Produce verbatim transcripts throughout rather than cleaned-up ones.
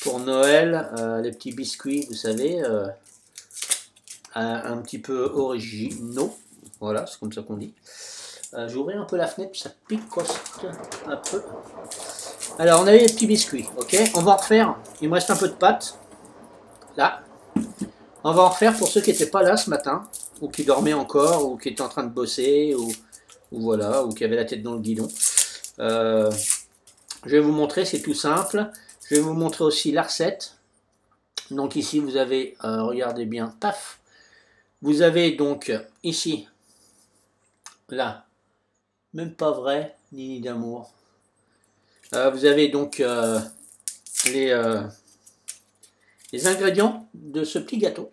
pour Noël, euh, les petits biscuits, vous savez, euh, un, un petit peu originaux. Voilà, c'est comme ça qu'on dit. Euh, J'ouvre un peu la fenêtre, ça picote un peu. Alors, on a les petits biscuits, ok? On va en refaire. Il me reste un peu de pâte. Là. On va en refaire pour ceux qui n'étaient pas là ce matin, ou qui dormaient encore, ou qui étaient en train de bosser, ou, ou voilà, ou qui avaient la tête dans le guidon. Euh, je vais vous montrer, c'est tout simple. Je vais vous montrer aussi la recette. Donc ici, vous avez, euh, regardez bien, paf. Vous avez donc ici, là, même pas vrai, ni d'amour. Euh, vous avez donc euh, les, euh, les ingrédients de ce petit gâteau.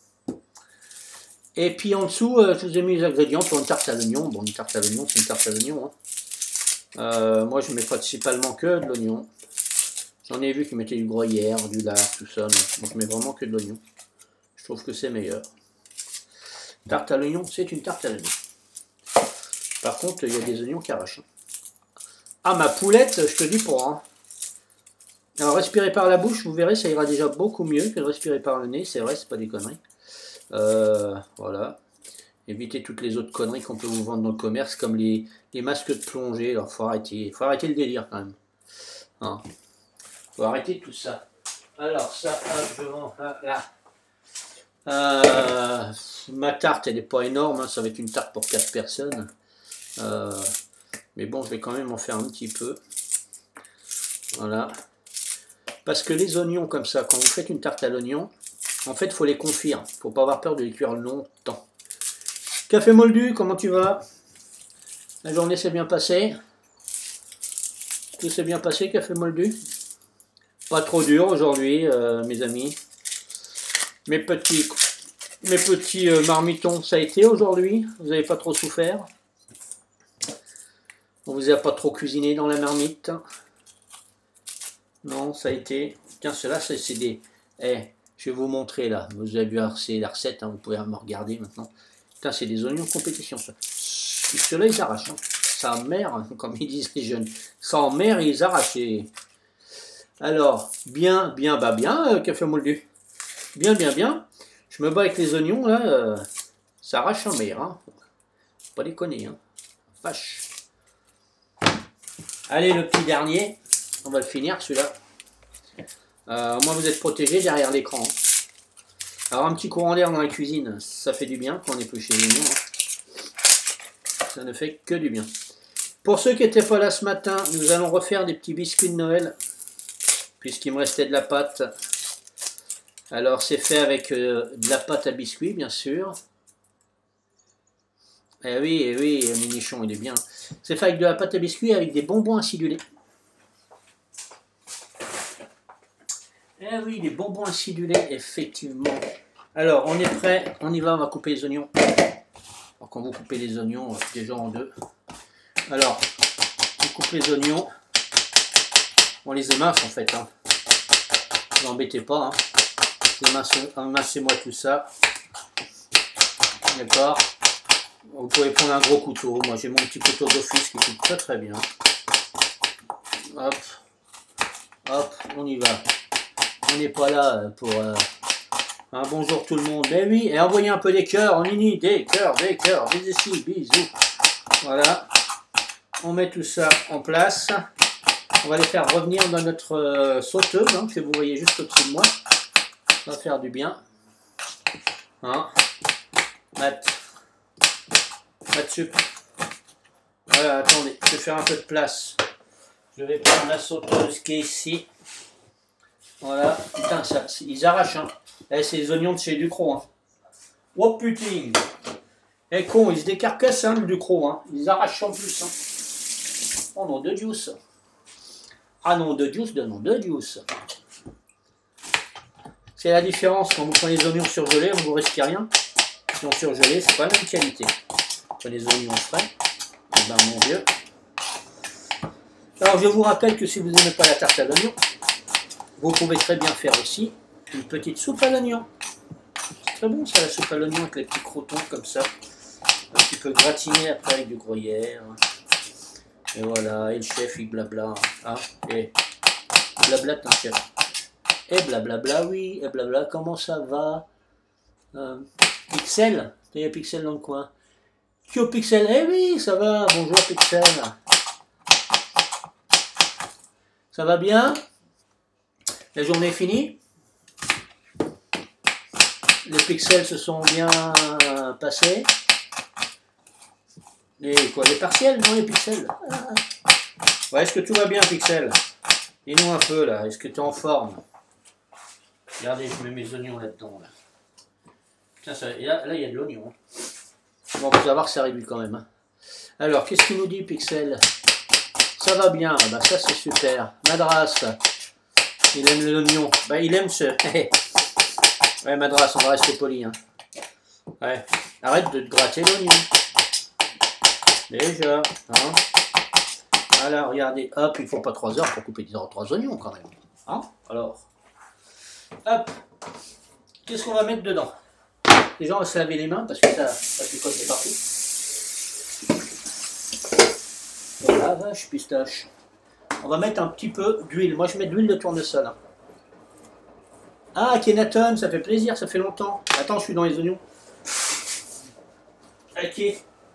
Et puis en dessous, euh, je vous ai mis les ingrédients pour une tarte à l'oignon. Bon, une tarte à l'oignon, c'est une tarte à l'oignon. Hein. Euh, moi, je mets principalement que de l'oignon. J'en ai vu qui mettaient du gruyère, du lard, tout ça. Donc, je mets vraiment que de l'oignon. Je trouve que c'est meilleur. Tarte à l'oignon, c'est une tarte à l'oignon. Par contre, il y a des oignons qui arrachent. Ah, ma poulette, je te dis pour un. Alors, respirer par la bouche, vous verrez, ça ira déjà beaucoup mieux que de respirer par le nez. C'est vrai, c'est pas des conneries. Euh, voilà. Évitez toutes les autres conneries qu'on peut vous vendre dans le commerce, comme les, les masques de plongée. Alors, faut arrêter, faut arrêter le délire quand même. Hein. Faut arrêter tout ça. Alors, ça, hop, je vends là. Euh, ma tarte, elle n'est pas énorme. Hein, ça va être une tarte pour quatre personnes. Euh, mais bon, je vais quand même en faire un petit peu. Voilà. Parce que les oignons comme ça, quand vous faites une tarte à l'oignon, en fait, il faut les confire. Il ne faut pas avoir peur de les cuire longtemps. Café Moldu, comment tu vas? La journée s'est bien passée? Tout s'est bien passé, Café Moldu? Pas trop dur aujourd'hui, euh, mes amis. Mes petits, mes petits euh, marmitons, ça a été aujourd'hui? Vous n'avez pas trop souffert? On vous a pas trop cuisiné dans la marmite? Non, ça a été... Tiens, cela, c'est des... Eh, je vais vous montrer là. Vous avez vu la recette, hein, vous pouvez me regarder maintenant. Putain, c'est des oignons de compétition, ça. Ceux-là, ils arrachent. Hein. Ça en mer, hein, comme ils disent les jeunes. Ça en mer, ils arrachent. Et... Alors, bien, bien, bah bien, euh, Café Moldu. Bien, bien, bien. Je me bats avec les oignons, là. Euh, ça arrache en mer. Hein. Faut pas déconner. Hein. Vache. Allez, le petit dernier. On va le finir, celui-là. Euh, au moins, vous êtes protégé derrière l'écran. Hein. Alors, un petit courant d'air dans la cuisine, ça fait du bien quand on est plus chez les oignons. Hein. Ça ne fait que du bien. Pour ceux qui n'étaient pas là ce matin, nous allons refaire des petits biscuits de Noël. Puisqu'il me restait de la pâte. Alors, c'est fait avec euh, de la pâte à biscuits, bien sûr. Eh oui, eh oui, le minichon, il est bien. C'est fait avec de la pâte à biscuits avec des bonbons acidulés. Eh oui, les bonbons acidulés, effectivement. Alors, on est prêt, on y va, on va couper les oignons. Alors, quand vous coupez les oignons, déjà en deux. Alors, on coupe les oignons. On les émince en fait. Hein. Ne vous embêtez pas. Hein. Émincez-moi tout ça. D'accord. Vous pouvez prendre un gros couteau. Moi, j'ai mon petit couteau d'office qui coupe très très bien. Hop. Hop, on y va. On n'est pas là pour euh, un bonjour tout le monde. Mais oui, et envoyez un peu des cœurs, on y des cœurs, des cœurs, des ici, bisous. Voilà. On met tout ça en place. On va les faire revenir dans notre euh, sauteuse, hein, que vous voyez juste au-dessus de moi. Ça va faire du bien. Hein. Mat. Mat sup. Voilà, attendez, je vais faire un peu de place. Je vais prendre la sauteuse qui est ici. Voilà, putain, ça, ils arrachent, hein. Eh, c'est les oignons de chez Ducros, hein. Oh putain. Eh con, ils se décarcassent, hein, le Ducros, hein. Ils arrachent en plus, hein. Oh non, de juice. Ah non, de juice, de non, de juice. C'est la différence quand vous prenez les oignons surgelés, on ne vous risque rien. Si on surgelés, c'est pas la même qualité. Prenez les oignons frais. Eh ben, mon vieux. Alors, je vous rappelle que si vous n'aimez pas la tarte à l'oignon, vous pouvez très bien faire aussi une petite soupe à l'oignon. C'est très bon ça, la soupe à l'oignon avec les petits crotons comme ça. Un petit peu gratiné après avec du gruyère. Et voilà, et le chef il blabla. Hein, et blabla un chef. Et blablabla, oui, et blabla, comment ça va? euh, Pixel, il y a Pixel dans le coin. Kyo Pixel, eh oui, ça va, bonjour Pixel. Ça va bien? La journée est finie? Les pixels se sont bien passés? Les quoi? Les partiels? Non, les pixels. Ouais, est-ce que tout va bien, Pixel? Dis-nous un peu, là. Est-ce que tu es en forme? Regardez, je mets mes oignons là-dedans, là. Putain, ça, là, là, il y a de l'oignon. Bon, faut savoir que ça réduit quand même. Hein. Alors, qu'est-ce qu'il nous dit, Pixel? Ça va bien. Bah, ça, c'est super. Madras, il aime l'oignon. Bah, il aime ce... Ouais, Madras, on va rester poli. Hein. Ouais. Arrête de te gratter l'oignon. Déjà. Hein. Voilà, regardez. Hop, il ne faut pas trois heures pour couper trois oignons quand même. Hein. Alors. Hop. Qu'est-ce qu'on va mettre dedans? Déjà, on va se laver les mains parce que ça, ça picote de partout. Voilà, vache, pistache. On va mettre un petit peu d'huile. Moi, je mets de l'huile de tournesol. Hein. Ah, Kenaton, ça fait plaisir, ça fait longtemps. Attends, je suis dans les oignons. Ok.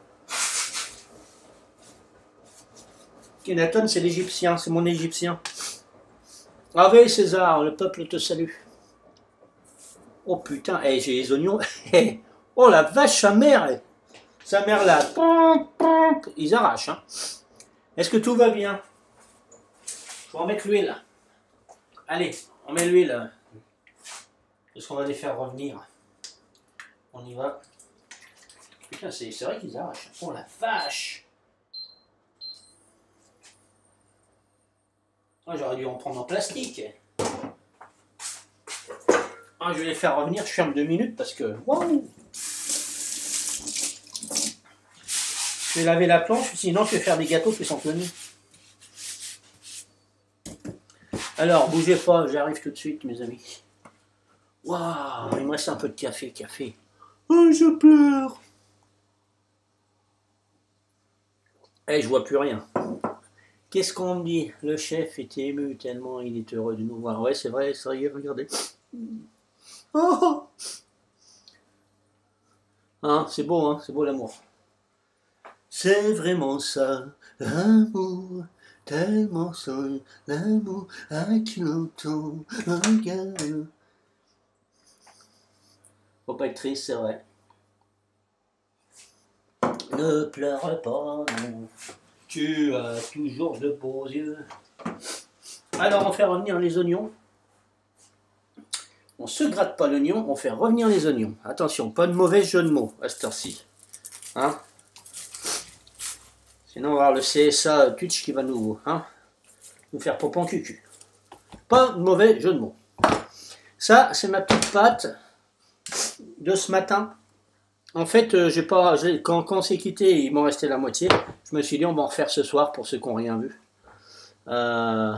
Kenaton, c'est l'égyptien, c'est mon égyptien. Ave César, le peuple te salue. Oh putain, hey, j'ai les oignons. Oh la vache, sa mère. Sa mère là. Ils arrachent. Hein. Est-ce que tout va bien? Je vais en mettre l'huile. Allez, on met l'huile. Est-ce qu'on va les faire revenir? On y va. Putain, c'est vrai qu'ils arrachent. Oh la vache! Oh, j'aurais dû en prendre en plastique. Oh, je vais les faire revenir, je ferme deux minutes parce que... Wow. Je vais laver la planche, sinon je vais faire des gâteaux qui sont tenus. Alors, bougez pas, j'arrive tout de suite, mes amis. Waouh, il me reste un peu de café, café. Oh, je pleure. Eh, je vois plus rien. Qu'est-ce qu'on me dit? Le chef est ému tellement il est heureux de nous voir. Ouais, c'est vrai, ça y est, regardez. Oh, hein, c'est beau, hein, c'est beau l'amour. C'est vraiment ça, l'amour, tellement seul, l'amour à qui l'entend, regarde. Faut pas être triste, c'est vrai. Ne pleure pas, non. Tu as toujours de beaux yeux. Alors, on fait revenir les oignons. On se gratte pas l'oignon, on fait revenir les oignons. Attention, pas de mauvais jeu de mots à cette heure-ci. Hein? Sinon, on va avoir le C S A Twitch qui va nous, hein, nous faire popon cucu. Pas de mauvais jeu de mots. Ça, c'est ma petite pâte de ce matin. En fait, euh, j'ai pas, quand, quand on s'est quitté, il m'en restait la moitié. Je me suis dit, on va en refaire ce soir pour ceux qui n'ont rien vu. Euh,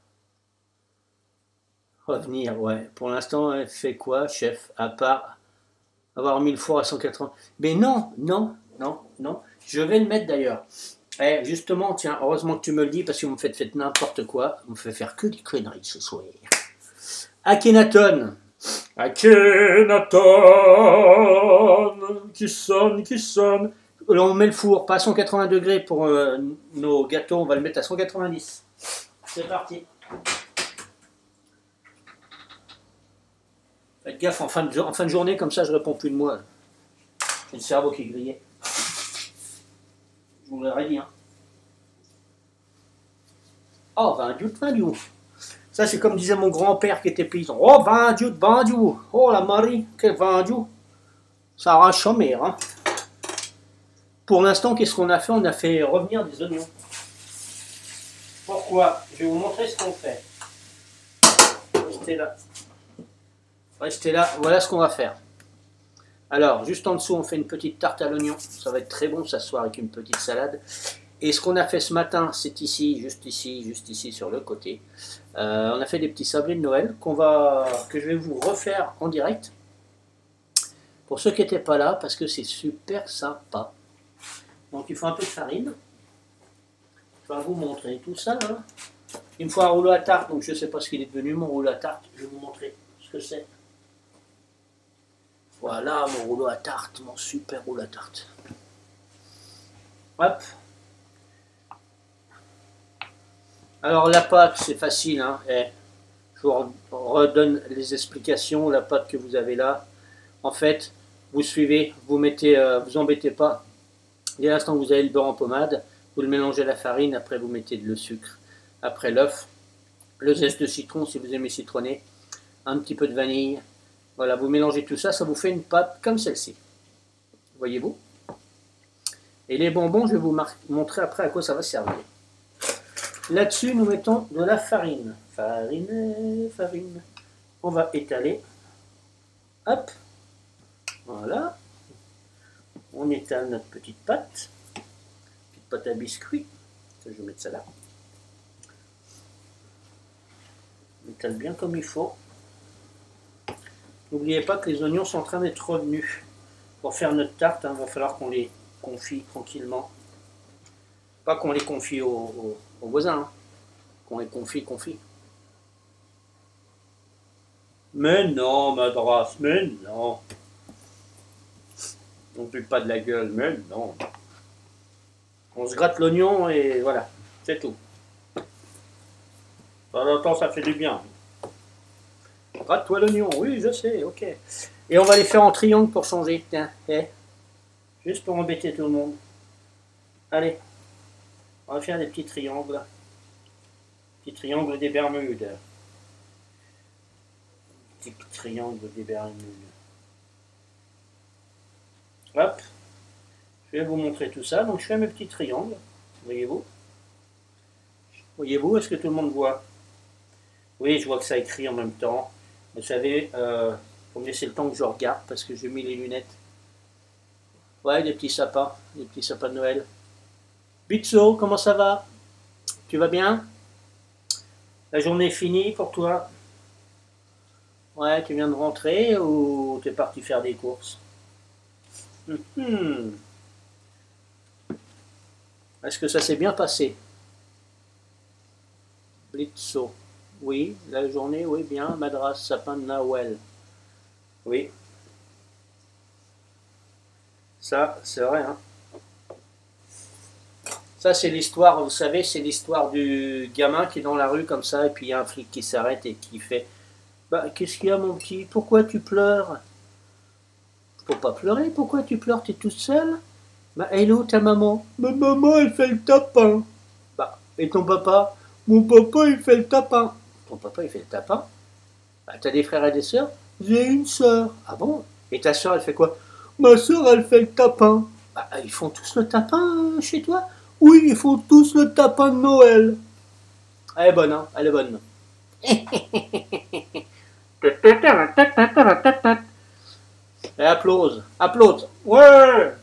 revenir, ouais. Pour l'instant, elle fait quoi, chef? À part avoir mis le four à cent quatre-vingts. Mais non, non, non, non. Je vais le mettre d'ailleurs. Eh, justement, tiens, heureusement que tu me le dis parce que vous me faites, faites n'importe quoi. Vous me faites faire que des conneries ce soir. Akhenaton. Akhenaton. Qui sonne, qui sonne. Là, on met le four, pas à cent quatre-vingts degrés pour euh, nos gâteaux. On va le mettre à cent quatre-vingt-dix. C'est parti. Faites gaffe, en fin, de, en fin de journée, comme ça, je réponds plus de moi. J'ai le cerveau qui est grillé. Je vous l'aurais dit, hein. Oh, vendu, vendu. Ça, c'est comme disait mon grand-père qui était paysan. Oh, vendu, vendu. Oh, la Marie, que vendu. Ça arrache en mer, hein. Pour l'instant, qu'est-ce qu'on a fait? On a fait revenir des oignons. Pourquoi? Je vais vous montrer ce qu'on fait. Restez là. Restez là. Voilà ce qu'on va faire. Alors, juste en dessous, on fait une petite tarte à l'oignon. Ça va être très bon ce soir avec une petite salade. Et ce qu'on a fait ce matin, c'est ici, juste ici, juste ici sur le côté. Euh, on a fait des petits sablés de Noël qu'on va, que je vais vous refaire en direct. Pour ceux qui n'étaient pas là, parce que c'est super sympa. Donc il faut un peu de farine. Je vais vous montrer tout ça là. Il me faut un rouleau à tarte, donc je ne sais pas ce qu'il est devenu mon rouleau à tarte. Je vais vous montrer ce que c'est. Voilà mon rouleau à tarte, mon super rouleau à tarte. Hop. Alors la pâte, c'est facile, hein. Eh, je vous redonne les explications. La pâte que vous avez là, en fait, vous suivez, vous mettez, euh, vous embêtez pas. Dès l'instant que vous avez le beurre en pommade, vous le mélangez à la farine, après vous mettez le sucre, après l'œuf, le zeste de citron si vous aimez citronner, un petit peu de vanille. Voilà, vous mélangez tout ça, ça vous fait une pâte comme celle-ci. Voyez-vous? Et les bonbons, je vais vous montrer après à quoi ça va servir. Là-dessus, nous mettons de la farine. Farine, farine. On va étaler. Hop. Voilà. On étale notre petite pâte. Petite pâte à biscuit. Je vais mettre ça là. On étale bien comme il faut. N'oubliez pas que les oignons sont en train d'être revenus. Pour faire notre tarte, il hein, va falloir qu'on les confie tranquillement. Pas qu'on les confie aux, aux, aux voisins, hein. Qu'on les confie, confie. Mais non, Madras, mais non. On ne pue pas de la gueule, mais non. On se gratte l'oignon et voilà, c'est tout. De temps en temps, ça fait du bien. Gratte-toi l'oignon, oui, je sais, ok. Et on va les faire en triangle pour changer, tiens, eh. Juste pour embêter tout le monde. Allez, on va faire des petits triangles. Petit triangle des Bermudes. Petit triangle des Bermudes. Hop. Je vais vous montrer tout ça. Donc je fais mes petits triangles. Voyez-vous? Voyez-vous? Est-ce que tout le monde voit? Oui, je vois que ça écrit en même temps. Vous savez, euh, faut me laisser le temps que je regarde parce que j'ai mis les lunettes. Ouais, des petits sapins. Des petits sapins de Noël. Bitso, comment ça va? Tu vas bien? La journée est finie pour toi? Ouais, tu viens de rentrer ou t'es parti faire des courses? Mmh. Est-ce que ça s'est bien passé? Blitzo. Oui, la journée, oui, bien. Madras, sapin de Noël. Oui. Ça, c'est vrai, hein. Ça, c'est l'histoire, vous savez, c'est l'histoire du gamin qui est dans la rue comme ça, et puis il y a un flic qui s'arrête et qui fait « Bah, qu'est-ce qu'il y a, mon petit? Pourquoi tu pleures ?»« Faut pas pleurer, pourquoi tu pleures? T'es toute seule ?»« Bah, elle est où ta maman? »« Ma maman, elle fait le tapin. »« Bah, et ton papa? »« Mon papa, il fait le tapin. »« Ton papa, il fait le tapin? »« Bah, t'as des frères et des sœurs? »« J'ai une sœur. »« Ah bon? Et ta sœur, elle fait quoi? »« Ma sœur, elle fait le tapin. »« Bah, ils font tous le tapin euh, chez toi? »« Oui, ils font tous le tapin de Noël. » Elle est bonne, hein? Elle est bonne. Et applause, applause. Ouais!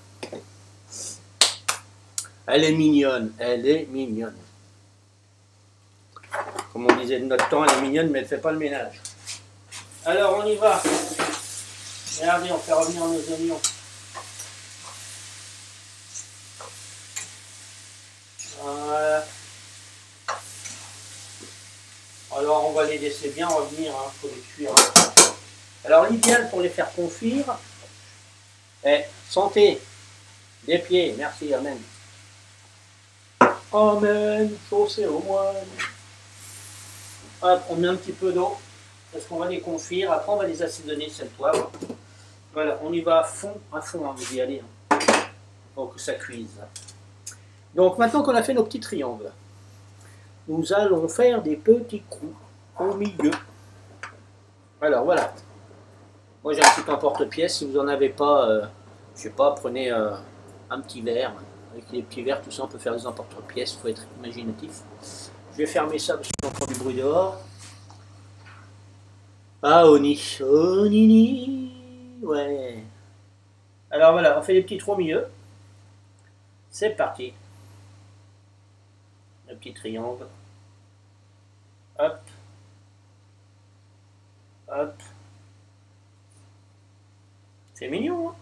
Elle est mignonne, elle est mignonne. Comme on disait de notre temps, elle est mignonne, mais elle ne fait pas le ménage. Alors, on y va. Regardez, on fait revenir nos oignons. Voilà. Alors, on va les laisser bien revenir, hein, faut les cuire. Alors, l'idéal pour les faire confire est santé, des pieds, merci, amen. Amen, chaussée au moine. Hop, on met un petit peu d'eau, parce qu'on va les confire, après on va les assaisonner, c'est le poivre. Voilà, on y va à fond, à fond, hein, vous y allez, hein, pour que ça cuise. Donc maintenant qu'on a fait nos petits triangles, nous allons faire des petits trous au milieu. Alors voilà, moi j'ai un petit emporte-pièce, si vous n'en avez pas, euh, je sais pas, prenez euh, un petit verre, avec les petits verres, tout ça, on peut faire des emporte-pièces, il faut être imaginatif. Je vais fermer ça parce qu'on entend du bruit dehors. Ah, Oni, Onini, ouais. Alors voilà, on fait des petits trous au milieu. C'est parti. Un petit triangle. Hop. Hop. C'est mignon, hein?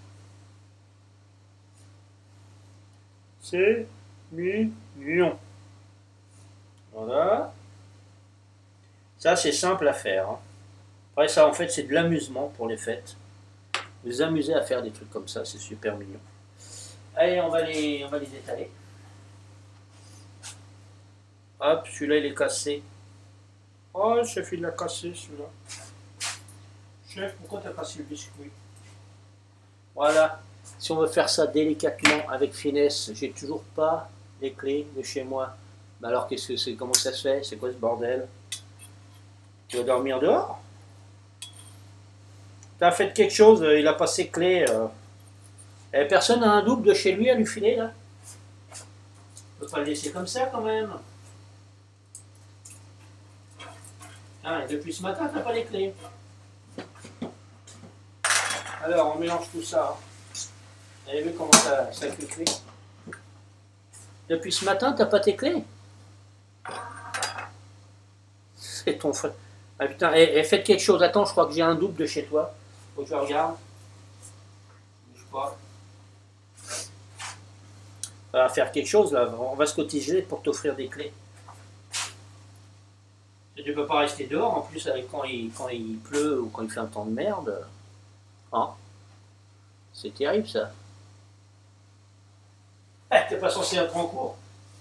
C'est mignon. Voilà. Ça, c'est simple à faire. Hein. Après, ça, en fait, c'est de l'amusement pour les fêtes. Vous amusez à faire des trucs comme ça, c'est super mignon. Allez, on va les, on va les étaler. Hop, celui-là, il est cassé. Oh, chef, il l'a cassé, celui-là. Chef, pourquoi t'as cassé le biscuit? Voilà. Si on veut faire ça délicatement, avec finesse, j'ai toujours pas les clés de chez moi. Mais alors, qu'est-ce que c'est? Comment ça se fait? C'est quoi ce bordel? Tu vas dormir dehors? T'as fait quelque chose, il a pas ses clés. Euh. Et personne n'a un double de chez lui à lui filer, là? On peut pas le laisser comme ça, quand même. Ah, et depuis ce matin, t'as pas les clés. Alors, on mélange tout ça. Vous avez vu comment ça, ça cuit? Depuis ce matin, t'as pas tes clés? C'est ton frère. Ah putain, et, et faites quelque chose. Attends, je crois que j'ai un double de chez toi. Faut que je regarde. Je sais pas. On va faire quelque chose là. On va se cotiser pour t'offrir des clés. Et tu peux pas rester dehors. En plus, avec quand il, quand il pleut ou quand il fait un temps de merde. Hein? C'est terrible ça. Eh, t'es pas censé être en cours.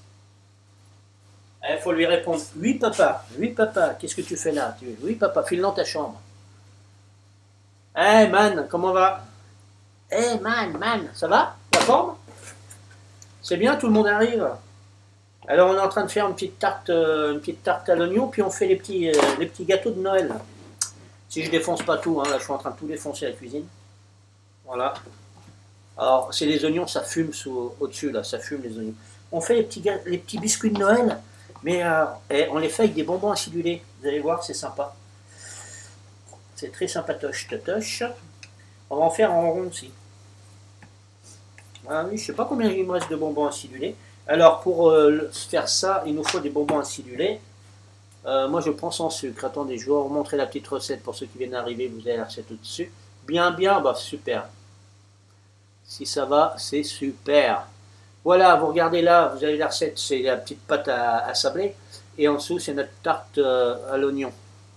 Il faut lui répondre, oui papa, oui papa, qu'est-ce que tu fais là? Oui papa, file dans ta chambre. Eh hey, man, comment va? Eh hey, man, man, ça va? La forme? C'est bien, tout le monde arrive. Alors on est en train de faire une petite tarte, euh, une petite tarte à l'oignon, puis on fait les petits, euh, les petits gâteaux de Noël. Si je défonce pas tout, hein, là je suis en train de tout défoncer à la cuisine. Voilà. Alors c'est les oignons, ça fume au-dessus là, ça fume les oignons. On fait les petits, les petits biscuits de Noël. Mais euh, on les fait avec des bonbons acidulés. Vous allez voir, c'est sympa. C'est très sympatoche, totoche. On va en faire en rond aussi. Ah oui, je ne sais pas combien il me reste de bonbons acidulés. Alors, pour euh, faire ça, il nous faut des bonbons acidulés. Euh, moi, je prends sans sucre. Attendez, je vais vous montrer la petite recette pour ceux qui viennent d'arriver. Vous avez la recette au-dessus. Bien, bien, bah super. Si ça va, c'est super. Voilà, vous regardez là, vous avez la recette, c'est la petite pâte à, à sabler. Et en dessous, c'est notre tarte euh, à l'oignon.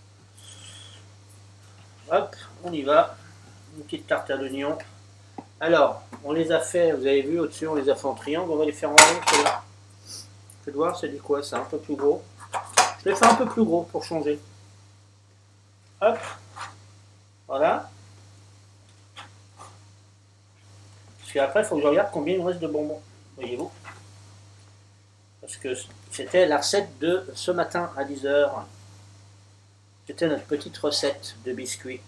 Hop, on y va. Une petite tarte à l'oignon. Alors, on les a fait, vous avez vu, au-dessus, on les a fait en triangle. On va les faire en rond. Faites voir, c'est du quoi? C'est un peu plus gros. Je les fais un peu plus gros pour changer. Hop. Voilà. Parce qu'après, il faut que je regarde combien il me reste de bonbons. Voyez-vous? Parce que c'était la recette de ce matin à dix heures. C'était notre petite recette de biscuits.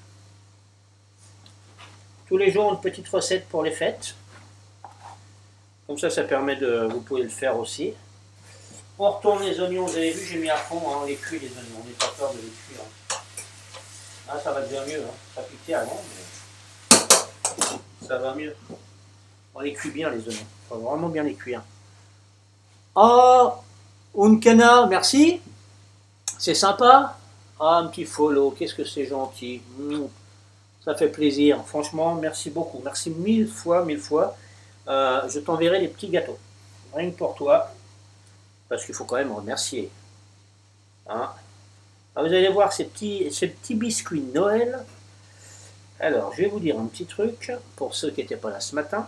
Tous les jours, une petite recette pour les fêtes. Comme ça, ça permet de... Vous pouvez le faire aussi. On retourne les oignons. Vous avez vu, j'ai mis à fond, hein, on les cuit les oignons. On n'est pas peur de les cuire. Ah, ça va déjà mieux. Hein. Ça piquait avant, mais ça va mieux. On les cuit bien, les oignons. Il faut vraiment bien les cuire. Oh, Unkana, merci. C'est sympa. Ah, un petit follow, qu'est-ce que c'est gentil. Mmh. Ça fait plaisir. Franchement, merci beaucoup. Merci mille fois, mille fois. Euh, je t'enverrai les petits gâteaux. Rien que pour toi. Parce qu'il faut quand même remercier. Hein? Alors, vous allez voir ces petits, ces petits biscuits de Noël. Alors, je vais vous dire un petit truc pour ceux qui n'étaient pas là ce matin.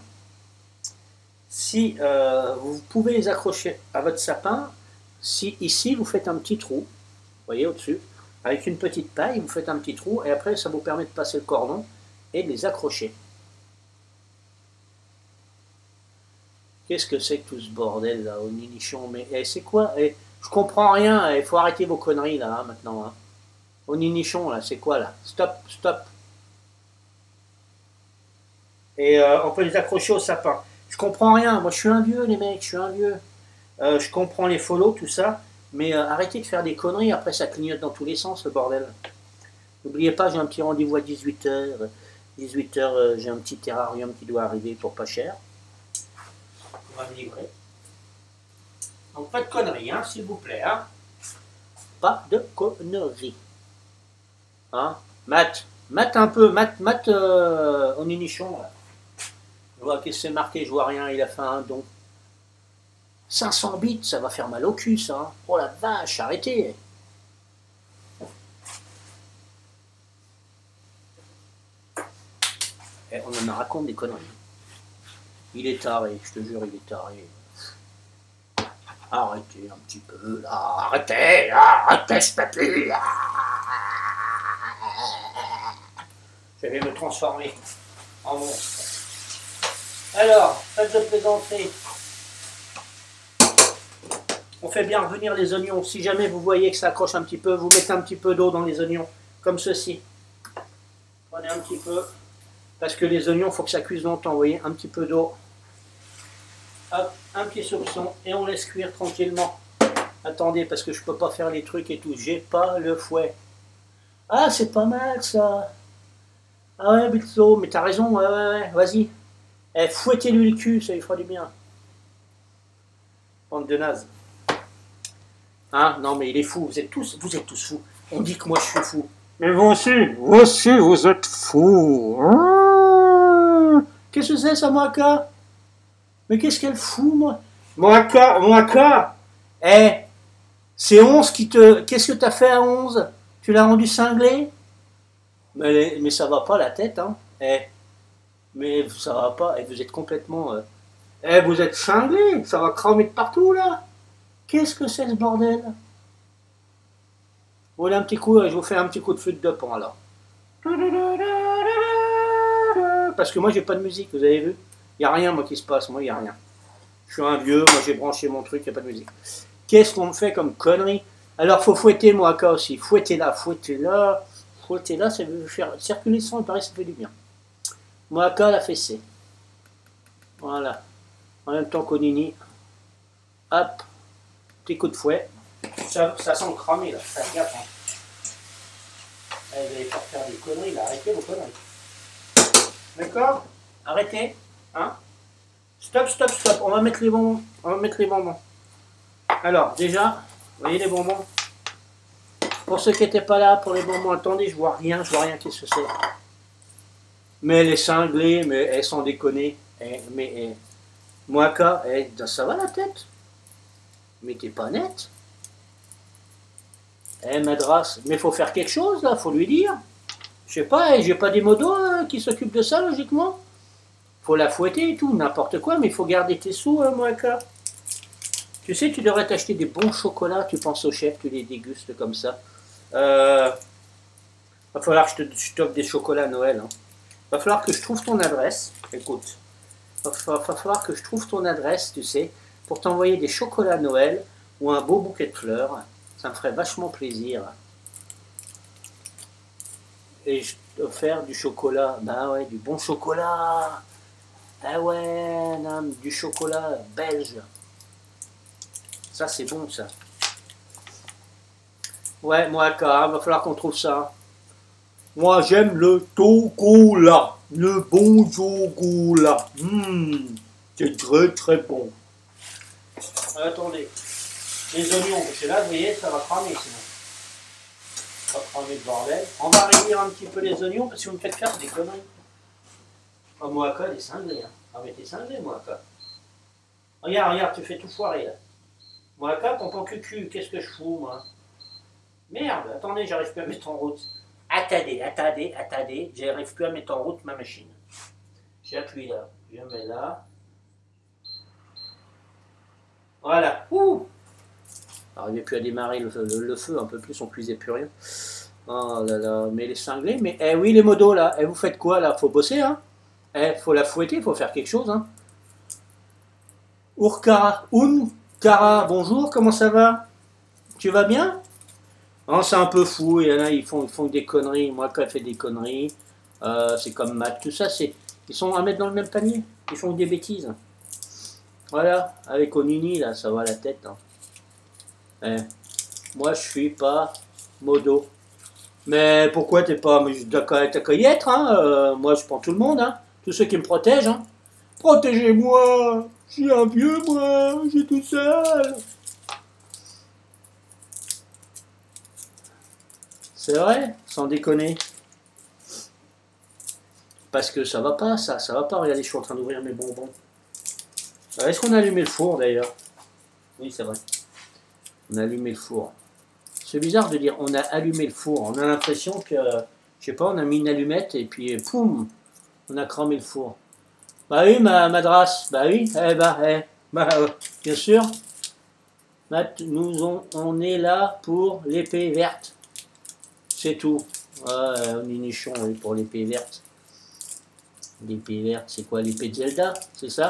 Si euh, vous pouvez les accrocher à votre sapin, si ici vous faites un petit trou, vous voyez au-dessus, avec une petite paille, vous faites un petit trou et après ça vous permet de passer le cordon et de les accrocher. Qu'est-ce que c'est que tout ce bordel là, au ninichon? Mais eh, c'est quoi eh, je comprends rien, il eh, faut arrêter vos conneries là hein, maintenant. Hein. Au ninichon là, c'est quoi là? Stop, stop. Et euh, on peut les accrocher au sapin. Je comprends rien, moi je suis un vieux les mecs, je suis un vieux. Euh, je comprends les follow, tout ça, mais euh, arrêtez de faire des conneries, après ça clignote dans tous les sens le bordel. N'oubliez pas, j'ai un petit rendez-vous à dix-huit heures. dix-huit heures, euh, j'ai un petit terrarium qui doit arriver pour pas cher. On va me livrer. Donc pas de conneries, hein, s'il vous plaît. Hein. Pas de conneries. Hein. Mat, mat un peu, mat, mat euh, au ninichon là. Je vois qu'est-ce que c'est marqué, je vois rien, il a fait un don. cinq cents bits, ça va faire mal au cul, ça. Oh la vache, arrêtez. Eh, on en raconte des conneries. Il est taré, je te jure, il est taré. Arrêtez un petit peu, là. Arrêtez, arrêtez, je peux plus. Je vais me transformer en monstre. Alors, faites de plaisanter. On fait bien revenir les oignons. Si jamais vous voyez que ça accroche un petit peu, vous mettez un petit peu d'eau dans les oignons, comme ceci. Prenez un petit peu, parce que les oignons, il faut que ça cuise longtemps, vous voyez, un petit peu d'eau. Hop, un pied soupçon, et on laisse cuire tranquillement. Attendez, parce que je peux pas faire les trucs et tout, j'ai pas le fouet. Ah, c'est pas mal ça. Ah ouais, Bilzo, mais t'as raison, ouais, ouais, ouais, vas-y. Eh, fouettez-lui le cul, ça lui fera du bien. Bande de naze. Hein, non mais il est fou, vous êtes tous, vous êtes tous fous. On dit que moi je suis fou. Mais vous aussi, vous aussi, vous êtes fous. Qu'est-ce que c'est ça, Moaka? Mais qu'est-ce qu'elle fout, moi? Moaka, Moaka. Eh, c'est onze qui te... Qu'est-ce que t'as fait à onze? Tu l'as rendu cinglé? mais, mais ça va pas la tête, hein. Eh, mais ça va pas, et vous êtes complètement... Euh... Eh, vous êtes cinglé, ça va cramer de partout, là. Qu'est-ce que c'est ce bordel? Voilà un petit coup, je vous fais un petit coup de flûte de pan alors. Parce que moi j'ai pas de musique, vous avez vu? Il n'y a rien moi qui se passe, moi il n'y a rien. Je suis un vieux, moi j'ai branché mon truc, il n'y a pas de musique. Qu'est-ce qu'on me fait comme connerie? Alors faut fouetter Moaka aussi, fouettez-la, fouettez-la, fouettez-la, ça veut faire circuler le sang, il paraît que ça fait du bien. Moaka la fessée. Voilà. En même temps qu'Onini. Hop. Petit coup de fouet. Ça, ça sent cramer là, ça gaffe. Hein. Allez, vous allez pas faire des conneries là, arrêtez vos conneries. D'accord? Arrêtez. Hein? Stop, stop, stop. On va mettre les bonbons. On va mettre les bonbons. Alors, déjà, vous voyez les bonbons? Pour ceux qui n'étaient pas là, pour les bonbons, attendez, je vois rien, je vois rien, qu'est-ce que c'est? Mais elle est cinglée, mais elles sont déconnées. Eh, mais eh, Moaka, eh, ça va la tête? Mais t'es pas nette. Eh, Madras, mais faut faire quelque chose là, faut lui dire. Je sais pas, j'ai pas des modos euh, qui s'occupent de ça logiquement. Faut la fouetter et tout, n'importe quoi, mais il faut garder tes sous, hein, Moaka. Tu sais, tu devrais t'acheter des bons chocolats, tu penses au chef, tu les dégustes comme ça. Euh, va falloir que je te t'offre des chocolats à Noël. Hein. Va falloir que je trouve ton adresse. Écoute, va, va, va falloir que je trouve ton adresse, tu sais, pour t'envoyer des chocolats à Noël ou un beau bouquet de fleurs. Ça me ferait vachement plaisir. Et je t'offre du chocolat. Bah ouais, du bon chocolat. Ah ouais, non, du chocolat belge. Ça, c'est bon, ça. Ouais, moi, il va falloir qu'on trouve ça. Moi, j'aime le chocolat. Le bon chocolat. Mmh, c'est très, très bon. Attendez. Les oignons, parce que là, vous voyez, ça va cramer, sinon. Ça va cramer le bordel. On va réduire un petit peu les oignons, parce que vous me faites faire des conneries. Oh, Moaka, elle est cinglée. Hein. Ah, mais t'es cinglé, Moaka. Regarde, regarde, tu fais tout foirer, là. Moaka, tonton cucu, qu'est-ce que je fous, moi? Merde, attendez, j'arrive plus à mettre en route. Attendez, attendez, attendez, j'arrive plus à mettre en route ma machine. J'appuie là, je mets là. Voilà. Ouh! J'arrivais plus à démarrer le, le, le feu, un peu plus, on cuisait plus rien. Oh là là, mais les cinglés, mais eh oui, les modos là, eh, vous faites quoi là? Faut bosser, hein? Eh, faut la fouetter, faut faire quelque chose, hein? Urkara, Unkara, bonjour, comment ça va? Tu vas bien? Non, c'est un peu fou, il y en a, ils font, ils font des conneries. Moi, quand elle fait des conneries, euh, c'est comme Matt, tout ça, c'est, ils sont à mettre dans le même panier. Ils font des bêtises. Voilà, avec Onini, là, ça va la tête. Hein. Eh, moi, je suis pas modo. Mais pourquoi t'es pas... T'as qu'à y être, hein. Euh, moi, je prends tout le monde, hein. Tous ceux qui me protègent, hein. Protégez-moi. Je suis un vieux, moi. Je suis tout seul. C'est vrai, sans déconner. Parce que ça va pas, ça, ça va pas. Regardez, je suis en train d'ouvrir mes bonbons. Est-ce qu'on a allumé le four, d'ailleurs? Oui, c'est vrai. On a allumé le four. C'est bizarre de dire on a allumé le four. On a l'impression que, je sais pas, on a mis une allumette et puis, poum, On a cramé le four. Bah oui, ma madras. Bah oui, eh bah, eh. Bah, euh, bien sûr. Matt, nous on, on est là pour l'épée verte. C'est tout. Ouais, on est nichon oui, pour l'épée verte. L'épée verte, c'est quoi l'épée de Zelda? C'est ça?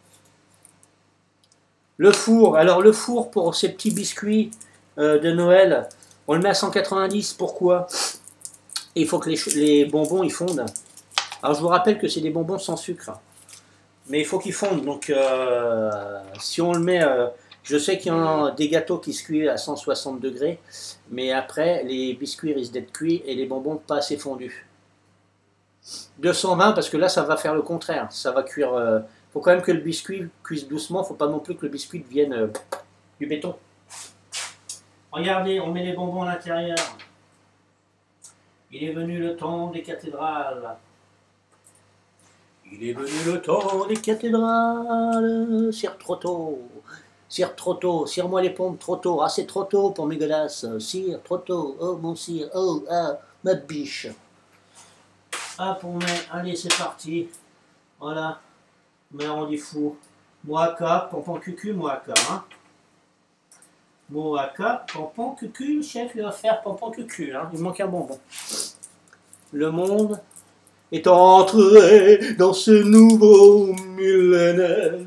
Le four. Alors le four pour ces petits biscuits euh, de Noël, on le met à cent quatre-vingt-dix. Pourquoi? Il faut que les, les bonbons ils fondent. Alors je vous rappelle que c'est des bonbons sans sucre. Mais il faut qu'ils fondent. Donc euh, si on le met... Euh, je sais qu'il y en a des gâteaux qui se cuisent à cent soixante degrés. Mais après, les biscuits risquent d'être cuits et les bonbons pas assez fondus. deux cent vingt parce que là ça va faire le contraire. Ça va cuire... Euh, faut quand même que le biscuit cuise doucement. Faut pas non plus que le biscuit devienne euh, du béton. Regardez, on met les bonbons à l'intérieur. Il est venu le temps des cathédrales. Il est venu le temps des cathédrales. Cire trop tôt. Cire trop tôt. Cire-moi les pompes trop tôt. Ah, c'est trop tôt pour mes godasses. Cire trop tôt. Oh, mon cire. Oh, ah, ma biche. Ah, pour mes... Allez, c'est parti. Voilà. Mais on dit fou. Moaka, pompon cucu, moaka. Hein. Moaka, pompon cucu. Le chef, il va faire pompon cucu. Hein. Il manque un bonbon. Le monde est entré dans ce nouveau millénaire.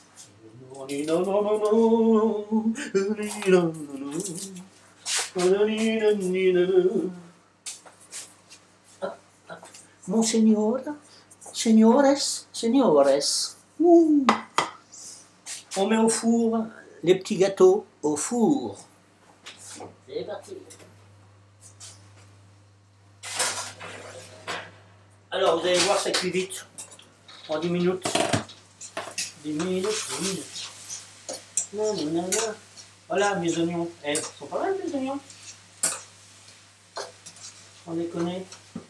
Monseigneur, señores, señores. Ouh. On met au four les petits gâteaux au four. C'est parti. Alors, vous allez voir, ça cuit vite. En dix minutes. dix minutes, dix minutes. Non, non, non, non. Voilà, mes oignons. Eh, ils sont pas mal, mes oignons. On les connaît.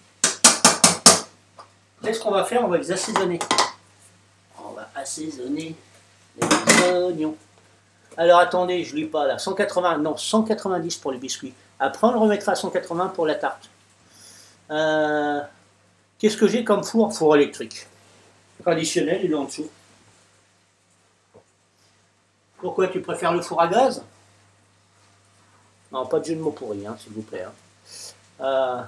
Qu'est-ce qu'on va faire? On va les assaisonner. On va assaisonner les oignons. Alors, attendez, je ne lis pas là. cent quatre-vingts, non, cent quatre-vingt-dix pour les biscuits. Après, on le remettra à cent quatre-vingts pour la tarte. Euh... Qu'est-ce que j'ai comme four? Four électrique. Traditionnel, il est en dessous. Pourquoi tu préfères le four à gaz? Non, pas de jeu de mots pourris, hein, s'il vous plaît. Hein. Euh,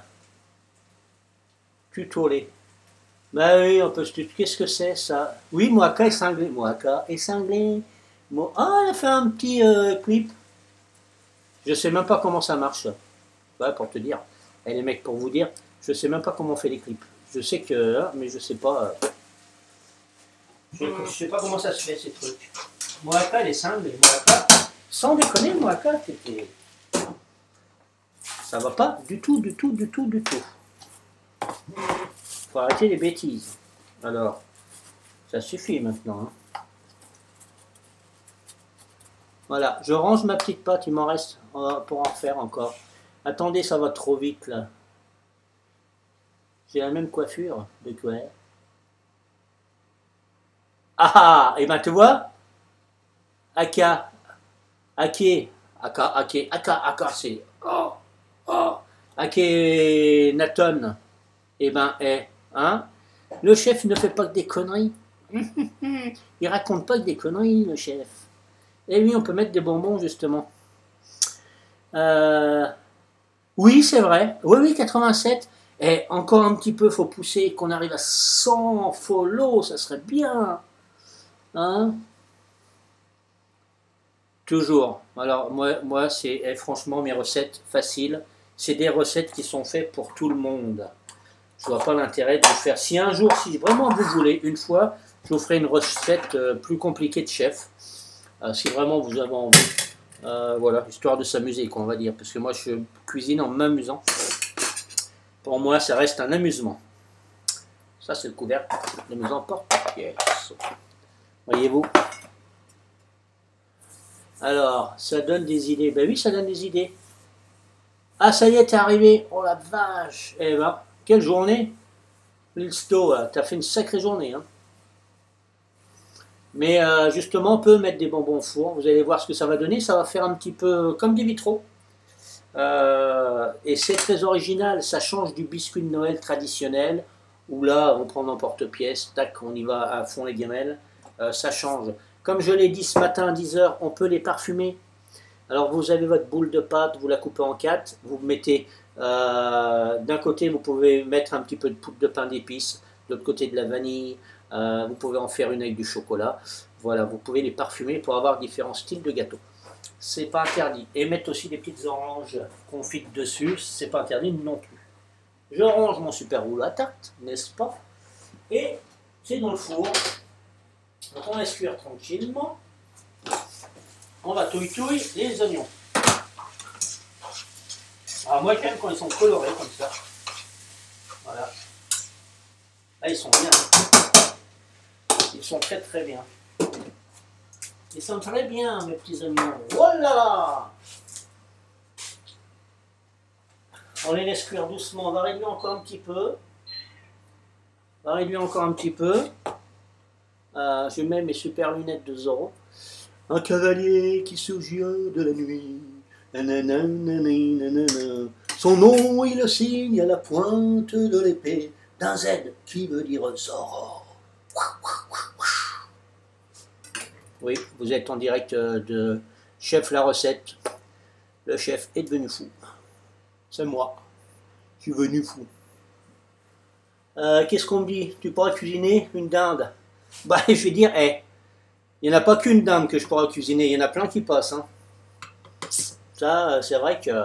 tuto lait. Bah oui, on peut se tutoyer. Qu'est-ce que c'est ça? Oui, Moaka est cinglé. Moaka est cinglé. Mo... Ah, elle a fait un petit euh, clip. Je sais même pas comment ça marche. Ouais, pour te dire. Et les mecs, pour vous dire, je sais même pas comment on fait les clips. Je sais que, mais je sais pas. Je, je sais pas comment ça se fait ces trucs. Moaka, les cinglés. Moaka, sans déconner, Moaka, t'étais. Ça va pas du tout, du tout, du tout, du tout. Faut arrêter les bêtises. Alors, ça suffit maintenant. Hein. Voilà, je range ma petite pâte, il m'en reste pour en refaire encore. Attendez, ça va trop vite là. J'ai la même coiffure de quoi? Ah ah, et ben tu vois, Aka, Ake, Aka, Ake, Aka, Aka, c'est oh, oh, Ake Naton, et ben, eh, hein, le chef ne fait pas que des conneries, il raconte pas que des conneries, le chef. Et oui, on peut mettre des bonbons justement. Euh, oui, c'est vrai, oui, oui, quatre-vingt-sept. Et encore un petit peu, faut pousser, qu'on arrive à cent follow, ça serait bien. Hein? Toujours. Alors, moi, moi c'est eh, franchement mes recettes faciles. C'est des recettes qui sont faites pour tout le monde. Je vois pas l'intérêt de vous faire. Si un jour, si vraiment vous voulez, une fois, je vous ferai une recette euh, plus compliquée de chef. Euh, si vraiment vous avez envie. Euh, voilà, histoire de s'amuser, quoi, on va dire. Parce que moi, je cuisine en m'amusant. Pour moi, ça reste un amusement. Ça, c'est le couvercle de mes emporte-pièces. Voyez-vous? Alors, ça donne des idées. Ben oui, ça donne des idées. Ah, ça y est, t'es arrivé. Oh la vache. Eh ben, quelle journée. Lilsto, t'as fait une sacrée journée. Hein. Mais euh, justement, on peut mettre des bonbons au four. Vous allez voir ce que ça va donner. Ça va faire un petit peu comme des vitraux. Euh, et c'est très original, ça change du biscuit de Noël traditionnel où là, on prend n'importe-pièce, tac, on y va à fond les gamelles, euh, ça change. Comme je l'ai dit ce matin à dix heures, on peut les parfumer. Alors vous avez votre boule de pâte, vous la coupez en quatre, vous mettez, euh, d'un côté vous pouvez mettre un petit peu de poudre de pain d'épices, de l'autre côté de la vanille, euh, vous pouvez en faire une avec du chocolat. Voilà, vous pouvez les parfumer pour avoir différents styles de gâteaux. C'est pas interdit. Et mettre aussi des petites oranges confites dessus, c'est pas interdit non plus. Je range mon super rouleau à tarte, n'est-ce pas? Et c'est dans le four. Donc on laisse cuire tranquillement. On va touille-touille les oignons. Alors moi j'aime quand ils sont colorés comme ça. Voilà. Là ils sont bien. Ils sont très très bien. Ils sont très bien mes petits oignons. Voilà. On les laisse cuire doucement. On va réduire encore un petit peu. On va réduire encore un petit peu. Euh, je mets mes super lunettes de Zorro. Un cavalier qui surgit de la nuit. Nanana, nanana. Son nom, il le signe à la pointe de l'épée d'un Z qui veut dire Zorro. Oui, vous êtes en direct de Chef la recette. Le chef est devenu fou. C'est moi. Je suis venu fou. Euh, Qu'est-ce qu'on me dit? Tu pourras cuisiner une dinde? Bah, je vais dire, eh. Il n'y en a pas qu'une dinde que je pourrais cuisiner, il y en a plein qui passent. Hein. Ça, c'est vrai que...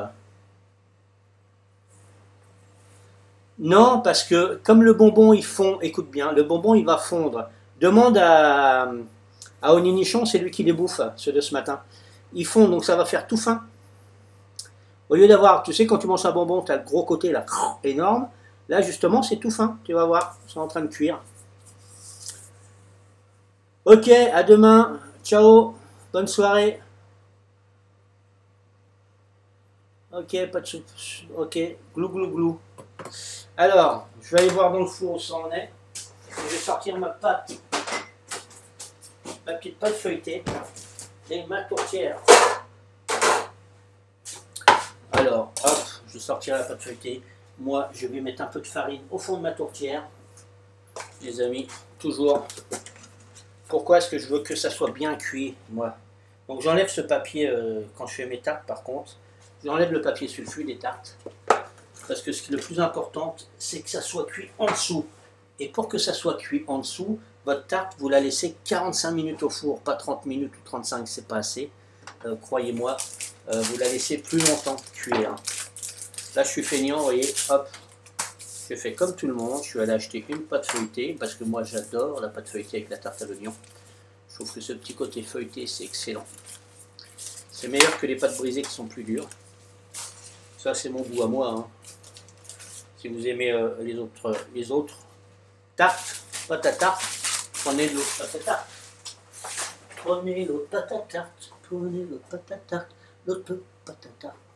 Non, parce que comme le bonbon, il fond, écoute bien, le bonbon, il va fondre. Demande à, à Oninichon, c'est lui qui les bouffe, ceux de ce matin. Ils fondent, donc ça va faire tout fin. Au lieu d'avoir, tu sais, quand tu manges un bonbon, tu as le gros côté, là, énorme. Là, justement, c'est tout fin, tu vas voir, ils sont en train de cuire. Ok, à demain. Ciao. Bonne soirée. Ok, pas de soupe. Ok, glou glou glou. Alors, je vais aller voir dans le four où ça en est. Je vais sortir ma pâte. Ma petite pâte feuilletée. Et ma tourtière. Alors, hop, je sortirai la pâte feuilletée. Moi, je vais mettre un peu de farine au fond de ma tourtière. Les amis, toujours. Pourquoi est-ce que je veux que ça soit bien cuit, moi? Donc j'enlève ce papier euh, quand je fais mes tartes, par contre. J'enlève le papier sulfure des tartes. Parce que ce qui est le plus important, c'est que ça soit cuit en dessous. Et pour que ça soit cuit en dessous, votre tarte, vous la laissez quarante-cinq minutes au four, pas trente minutes ou trente-cinq, c'est pas assez. Euh, Croyez-moi, euh, vous la laissez plus longtemps cuire. Là, je suis feignant, vous voyez, hop. Je fais comme tout le monde, je suis allé acheter une pâte feuilletée, parce que moi j'adore la pâte feuilletée avec la tarte à l'oignon. Je trouve que ce petit côté feuilleté, c'est excellent. C'est meilleur que les pâtes brisées qui sont plus dures. Ça, c'est mon goût à moi. Hein. Si vous aimez euh, les, autres, les autres tartes, pâte à tarte, prenez l'autre pâte à tarte. Prenez l'autre pâte à tarte, prenez l'autre pâte à tarte, l'autre pâte à tarte.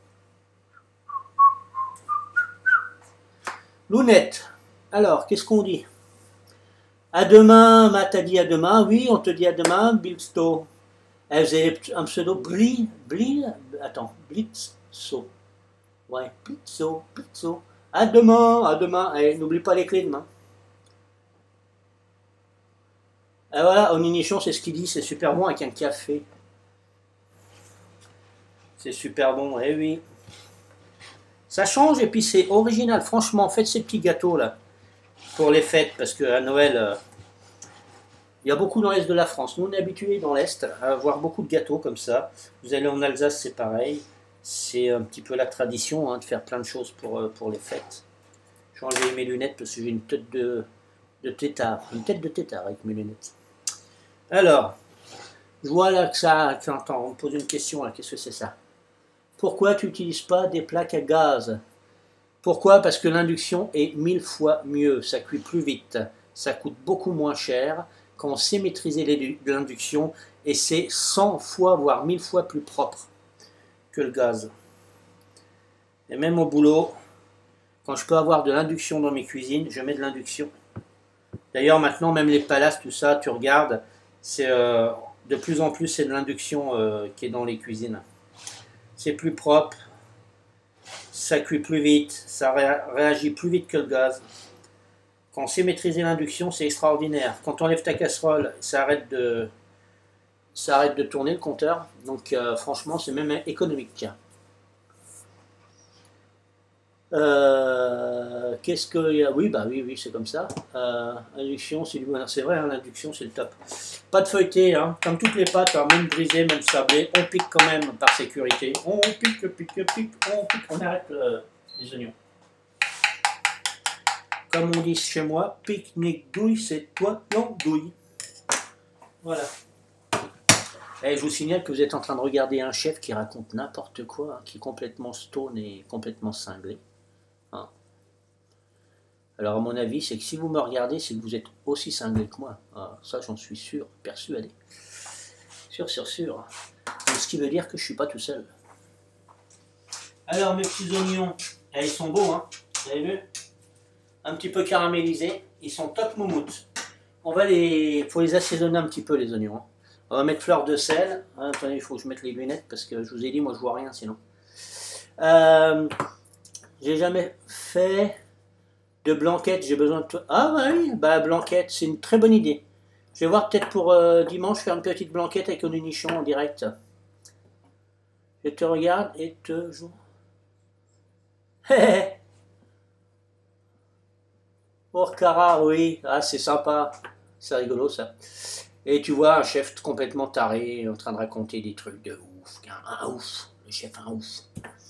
Lounette, alors, qu'est-ce qu'on dit? À demain, Matt a dit à demain. Oui, on te dit à demain, Blitzto. Elle faisait un pseudo Bli, Bli, attends, Blitzo. Ouais, Blitzo, Blitzo. À demain, à demain. Et n'oublie pas les clés demain. Et voilà, Oninichon, c'est ce qu'il dit, c'est super bon avec un café. C'est super bon, eh oui. Ça change et puis c'est original. Franchement, faites ces petits gâteaux là pour les fêtes parce qu'à Noël, euh, il y a beaucoup dans l'Est de la France. Nous, on est habitués dans l'Est à avoir beaucoup de gâteaux comme ça. Vous allez en Alsace, c'est pareil. C'est un petit peu la tradition hein, de faire plein de choses pour, euh, pour les fêtes. Je vais enlever mes lunettes parce que j'ai une tête de, de tétard. Une tête de tétard avec mes lunettes. Alors, je vois là que ça... Attends, on me pose une question là. Qu'est-ce que c'est ça? Pourquoi tu n'utilises pas des plaques à gaz? Pourquoi? Parce que l'induction est mille fois mieux, ça cuit plus vite, ça coûte beaucoup moins cher, quand on sait maîtriser l'induction, et c'est cent fois, voire mille fois plus propre que le gaz. Et même au boulot, quand je peux avoir de l'induction dans mes cuisines, je mets de l'induction. D'ailleurs maintenant, même les palaces, tout ça, tu regardes, c'est euh, de plus en plus c'est de l'induction euh, qui est dans les cuisines. C'est plus propre, ça cuit plus vite, ça réagit plus vite que le gaz. Quand on sait maîtriser l'induction, c'est extraordinaire. Quand on lève ta casserole, ça arrête de, ça arrête de tourner le compteur. Donc euh, franchement, c'est même économique. Euh, Qu'est-ce que y a? Oui, bah oui, oui, c'est comme ça. Euh, induction, c'est du bonheur. C'est vrai, hein, l'induction, c'est le top. Pas de feuilleté, hein, comme toutes les pâtes, hein, même brisées, même sablées, on pique quand même par sécurité. On pique, pique, pique, on pique, on arrête euh, les oignons. Comme on dit chez moi, pique-nique douille, c'est toi l'andouille. Voilà. Et je vous signale que vous êtes en train de regarder un chef qui raconte n'importe quoi, hein, qui est complètement stone et complètement cinglé. Hein. Alors à mon avis, c'est que si vous me regardez, c'est que vous êtes aussi cinglé que moi. Ah, ça, j'en suis sûr, persuadé. Sûr, sûr, sûr. Ce qui veut dire que je ne suis pas tout seul. Alors mes petits oignons, eh, ils sont beaux, hein. Vous avez vu? Un petit peu caramélisés, ils sont top moumoutes. On va les, faut les assaisonner un petit peu les oignons. Hein. On va mettre fleur de sel. Hein, attendez, il faut que je mette les lunettes parce que je vous ai dit, moi je vois rien sinon. Euh, j'ai jamais fait de blanquette. J'ai besoin de toi. Ah bah oui, bah blanquette, c'est une très bonne idée. Je vais voir peut-être pour euh, dimanche faire une petite blanquette avec un nichon en direct. Je te regarde et te joue. Orcara, oui, ah, c'est sympa, c'est rigolo ça. Et tu vois un chef complètement taré en train de raconter des trucs de ouf, un, un ouf, le chef un ouf.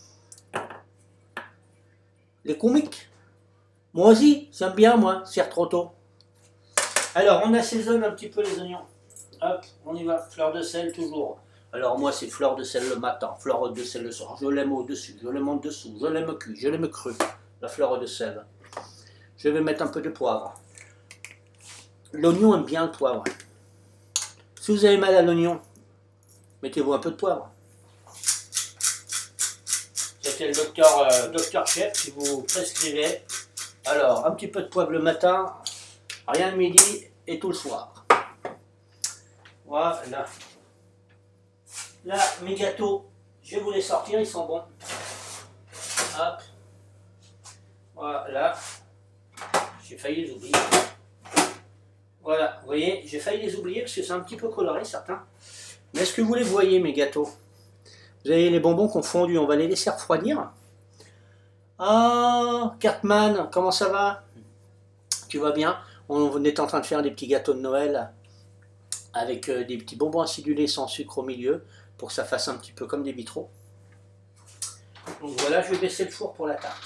Les comiques, moi aussi, j'aime bien moi, c'est trop tôt. Alors on assaisonne un petit peu les oignons. Hop, on y va, fleur de sel toujours. Alors moi c'est fleur de sel le matin, fleur de sel le soir. Je l'aime au-dessus, je l'aime en dessous, je l'aime cuit, je l'aime cru, la fleur de sel. Je vais mettre un peu de poivre. L'oignon aime bien le poivre. Si vous avez mal à l'oignon, mettez-vous un peu de poivre. C'était le docteur, euh, docteur chef qui vous prescrivait. Alors, un petit peu de poivre le matin, rien le midi et tout le soir. Voilà. Là, mes gâteaux, je vais vous les sortir, ils sont bons. Hop. Voilà. J'ai failli les oublier. Voilà, vous voyez, j'ai failli les oublier parce que c'est un petit peu coloré certains. Mais est-ce que vous les voyez mes gâteaux? Vous avez les bonbons qu'on fondu, on va les laisser refroidir. Ah, Cartman, comment ça va? Tu vas bien? On est en train de faire des petits gâteaux de Noël avec des petits bonbons acidulés sans sucre au milieu pour que ça fasse un petit peu comme des vitraux. Donc voilà, je vais baisser le four pour la tarte.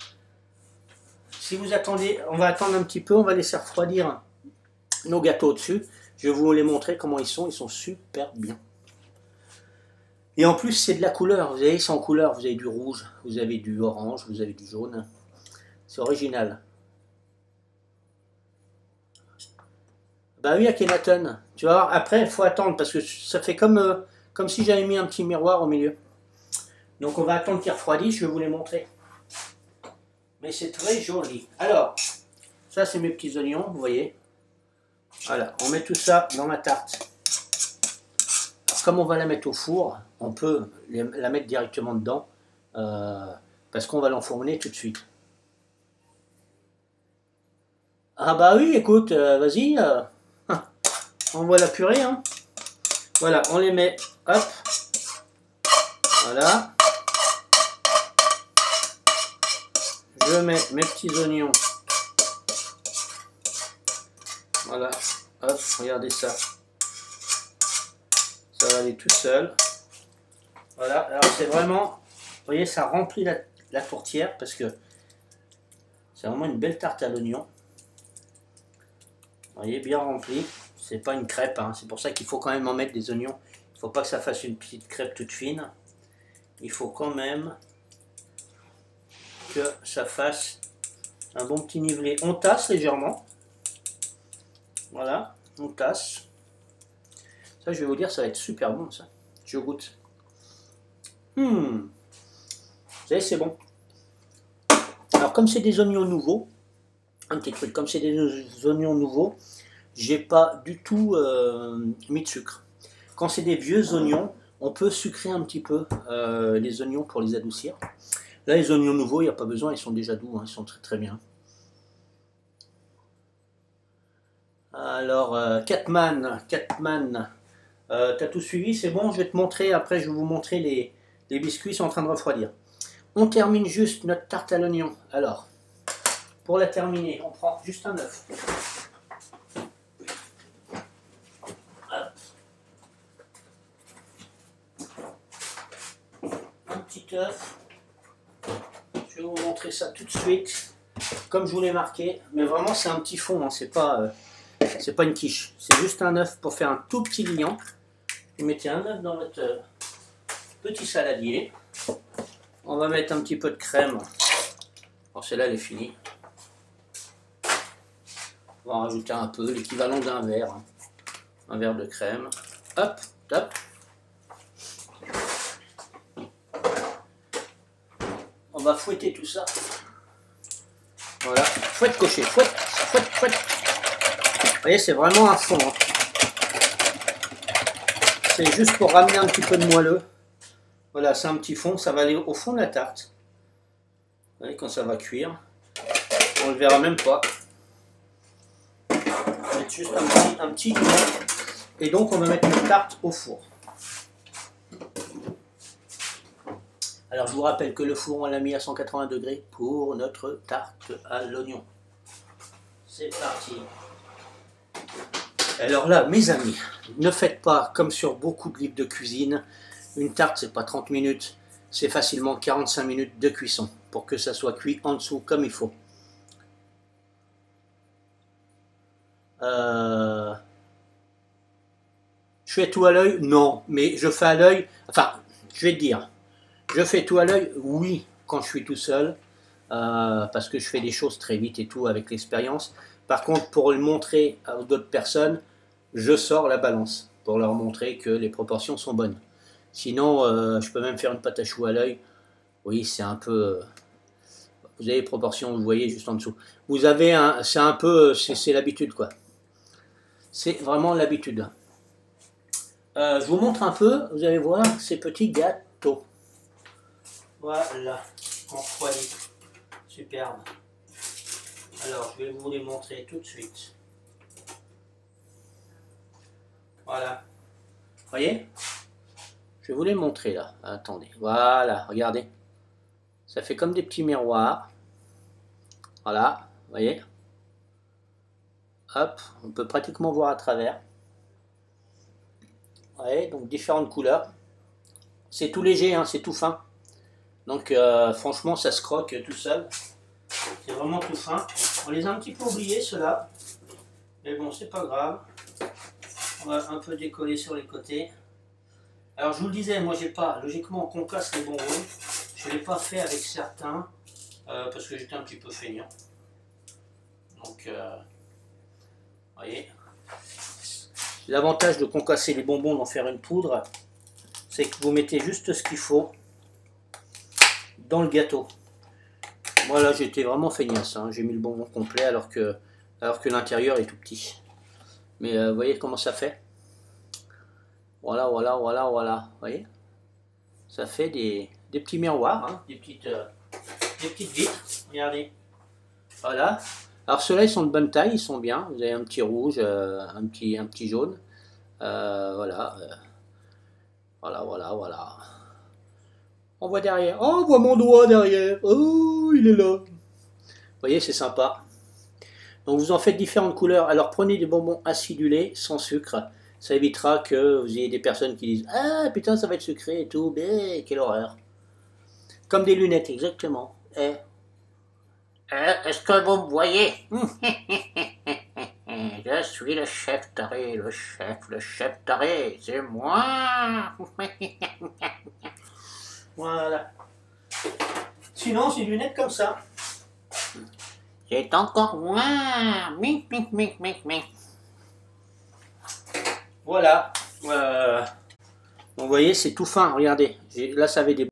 Si vous attendez, on va attendre un petit peu, on va laisser refroidir nos gâteaux au-dessus. Je vais vous les montrer comment ils sont, ils sont super bien. Et en plus, c'est de la couleur, vous voyez, c'est en couleur, vous avez du rouge, vous avez du orange, vous avez du jaune. C'est original. Bah oui, Akhenaton, tu vas voir, après, il faut attendre, parce que ça fait comme, euh, comme si j'avais mis un petit miroir au milieu. Donc on va attendre qu'il refroidisse, je vais vous les montrer. Mais c'est très joli. Alors, ça c'est mes petits oignons, vous voyez. Voilà, on met tout ça dans la tarte. Alors, comme on va la mettre au four, on peut la mettre directement dedans, euh, parce qu'on va l'enfourner tout de suite. Ah bah oui, écoute, euh, vas-y, euh, on voit la purée. Hein. Voilà, on les met, hop, voilà. Je mets mes petits oignons. Voilà, hop, regardez ça. Ça va aller tout seul. Voilà, alors c'est vraiment, vous voyez, ça remplit la, la tourtière parce que c'est vraiment une belle tarte à l'oignon. Vous voyez, bien rempli. C'est pas une crêpe, hein. C'est pour ça qu'il faut quand même en mettre des oignons. Il ne faut pas que ça fasse une petite crêpe toute fine. Il faut quand même que ça fasse un bon petit nivelé. On tasse légèrement. Voilà, on tasse. Ça, je vais vous dire, ça va être super bon, ça. Je goûte. Hmm. Vous savez, c'est bon. Alors, comme c'est des oignons nouveaux, un petit truc, comme c'est des oignons nouveaux, j'ai pas du tout euh, mis de sucre. Quand c'est des vieux oignons, on peut sucrer un petit peu euh, les oignons pour les adoucir. Là, les oignons nouveaux, il n'y a pas besoin, ils sont déjà doux, hein, ils sont très très bien. Alors, euh, Catman, Catman, euh, t'as tout suivi, c'est bon, je vais te montrer, après je vais vous montrer les, les biscuits, ils sont en train de refroidir. On termine juste notre tarte à l'oignon. Alors, pour la terminer, on prend juste un œuf. Un petit œuf. Je vais vous montrer ça tout de suite, comme je vous l'ai marqué, mais vraiment c'est un petit fond, hein, c'est pas... Euh, c'est pas une quiche, c'est juste un œuf pour faire un tout petit liant. Vous mettez un œuf dans votre euh, petit saladier. On va mettre un petit peu de crème. Alors celle-là elle est finie. On va en rajouter un peu, l'équivalent d'un verre. Hein. Un verre de crème. Hop, hop. On va fouetter tout ça. Voilà, fouette cocher, fouette, fouette, fouette. Vous voyez, c'est vraiment un fond. Hein. C'est juste pour ramener un petit peu de moelleux. Voilà, c'est un petit fond, ça va aller au fond de la tarte. Vous voyez, quand ça va cuire, on ne le verra même pas. On va mettre juste un petit, un petit limon. Et donc, on va mettre notre tarte au four. Alors, je vous rappelle que le four, on l'a mis à cent quatre-vingts degrés pour notre tarte à l'oignon. C'est parti. Alors là, mes amis, ne faites pas comme sur beaucoup de livres de cuisine. Une tarte, c'est pas trente minutes, c'est facilement quarante-cinq minutes de cuisson pour que ça soit cuit en dessous comme il faut. Euh... Je fais tout à l'œil? Non, mais je fais à l'œil. Enfin, je vais te dire, je fais tout à l'œil, oui, quand je suis tout seul, euh, parce que je fais des choses très vite et tout avec l'expérience. Par contre, pour le montrer à d'autres personnes, je sors la balance pour leur montrer que les proportions sont bonnes. Sinon, euh, je peux même faire une pâte à choux à l'œil. Oui, c'est un peu... Vous avez les proportions, vous voyez juste en dessous. Vous avez un... C'est un peu... C'est l'habitude, quoi. C'est vraiment l'habitude. Euh, je vous montre un peu, vous allez voir ces petits gâteaux. Voilà, en foyer. Superbe. Alors, je vais vous les montrer tout de suite. Voilà. Vous voyez? Je vais vous les montrer là. Attendez. Voilà, regardez. Ça fait comme des petits miroirs. Voilà, vous voyez? Hop, on peut pratiquement voir à travers. Vous voyez, donc différentes couleurs. C'est tout léger, hein, c'est tout fin. Donc euh, franchement, ça se croque tout seul. C'est vraiment tout fin. On les a un petit peu oubliés, ceux-là. Mais bon, c'est pas grave. On va un peu décoller sur les côtés. Alors je vous le disais, moi j'ai pas, logiquement on concasse les bonbons. Je ne l'ai pas fait avec certains, euh, parce que j'étais un petit peu feignant. Donc, euh, vous voyez. L'avantage de concasser les bonbons, d'en faire une poudre, c'est que vous mettez juste ce qu'il faut dans le gâteau. Moi là j'étais vraiment feignasse, hein. J'ai mis le bonbon complet alors que, alors que l'intérieur est tout petit. Mais euh, vous voyez comment ça fait? Voilà, voilà, voilà, voilà. Vous voyez? Ça fait des, des petits miroirs, hein, des, petites, euh, des petites vitres. Regardez. Voilà. Alors ceux-là, ils sont de bonne taille, ils sont bien. Vous avez un petit rouge, euh, un, petit, un petit jaune. Euh, voilà. Euh, voilà, voilà, voilà. On voit derrière. Oh, on voit mon doigt derrière. Oh, il est là. Vous voyez, c'est sympa. Donc vous en faites différentes couleurs. Alors prenez des bonbons acidulés, sans sucre. Ça évitera que vous ayez des personnes qui disent « Ah, putain, ça va être sucré et tout. Mais quelle horreur. » Comme des lunettes, exactement. Eh. Eh, est-ce que vous me voyez? Je suis le chef taré, le chef, le chef taré. C'est moi. Voilà. Sinon, c'est des lunettes comme ça. C'est encore moi. Mic, mic, mic, mic, mic. Voilà. Euh, donc, vous voyez, c'est tout fin. Regardez. Là, ça avait des